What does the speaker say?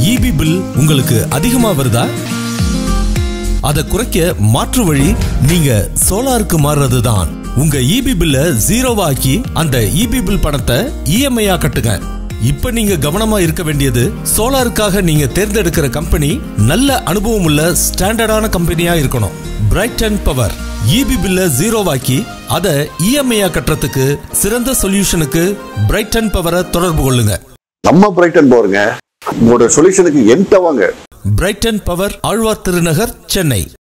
EB bill உங்களுக்கு அதிகமா வருதா? அதை குறைக்க மாற்று வழி நீங்க சோலாருக்கு மாறுறதுதான். உங்க ஈபி பில்ல ஜீரோவாக்கி அந்த ஈபி பில் பணத்தை இஎம்ஐயா கட்டுங்க. இப்ப நீங்க கவனமா இருக்க வேண்டியது, சோலாருக்காக நீங்க தேர்ந்தெடுக்கிற கம்பெனி நல்ல அனுபவம் உள்ள ஸ்டாண்டர்டான கம்பெனியா இருக்கணும். பிரைட்டன் பவர் ஈபி பில்ல ஜீரோவாக்கி அதை இஎம்ஐயா கட்டுறதுக்கு சிறந்த சொல்யூஷனுக்கு பிரைட்டன் பவரை தொடர்பு கொள்ளுங்க. நம்ம பிரைட்டன் பவருங்க, உங்களோட சொல்யூஷனுக்கு என்கிட்ட வாங்க. Brighton power, Alwar Thirunagar, Chennai.